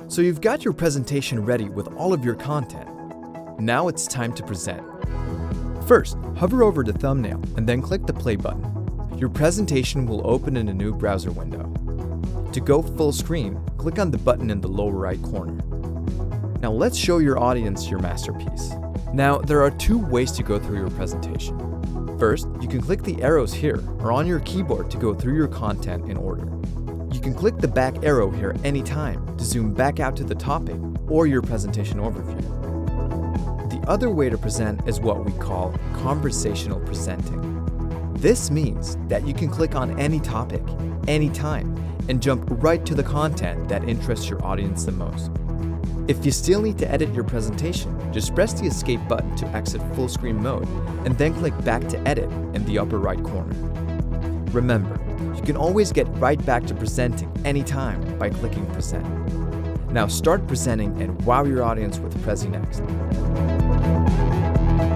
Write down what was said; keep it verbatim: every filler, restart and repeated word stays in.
So you've got your presentation ready with all of your content. Now it's time to present. First, hover over the thumbnail and then click the play button. Your presentation will open in a new browser window. To go full screen, click on the button in the lower right corner. Now let's show your audience your masterpiece. Now there are two ways to go through your presentation. First, you can click the arrows here or on your keyboard to go through your content in order. You can click the back arrow here anytime to zoom back out to the topic or your presentation overview. The other way to present is what we call conversational presenting. This means that you can click on any topic, anytime, and jump right to the content that interests your audience the most. If you still need to edit your presentation, just press the escape button to exit full screen mode and then click back to edit in the upper right corner. Remember, you can always get right back to presenting anytime by clicking present. Now start presenting and wow your audience with PreziNext.